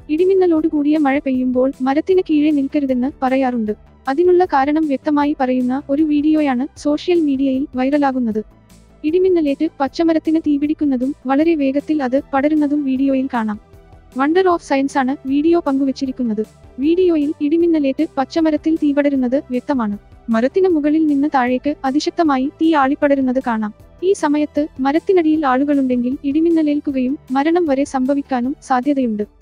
ഇടിമിന്നലോട് കൂടിയ മഴ പെയ്യുമ്പോൾ മരത്തിന് കീഴെ നിൽക്കരുതെന്ന് പറയാറുണ്ട്. അതിനുള്ള കാരണം വ്യക്തമായി പറയുന്ന ഒരു വീഡിയോയാണ് സോഷ്യൽ മീഡിയയിൽ വൈറലാകുന്നത്. ഇടിമിന്നലേറ്റ് പച്ചമരത്തിന് തീപിടിക്കുന്നതും വളരെ വേഗത്തിൽ അത് പടരുന്നതും വീഡിയോയിൽ കാണാം. വണ്ടർ ഓഫ് സയൻസ് ആണ് വീഡിയോ പങ്കുവച്ചിരിക്കുന്നത്. വീഡിയോയിൽ ഇടിമിന്നലേറ്റ് പച്ചമരത്തിൽ തീപടരുന്നത് വ്യക്തമാണ്. മരത്തിന് മുകളിൽ നിന്ന് താഴേക്ക് അതിശക്തമായി തീ ആളിപ്പടരുന്നത് കാണാം. ഈ സമയത്ത് മരത്തിനടിയിൽ ആളുകളുണ്ടെങ്കിൽ ഇടിമിന്നലേൽക്കുകയും മരണം വരെ സംഭവിക്കാനും സാധ്യതയുണ്ട്.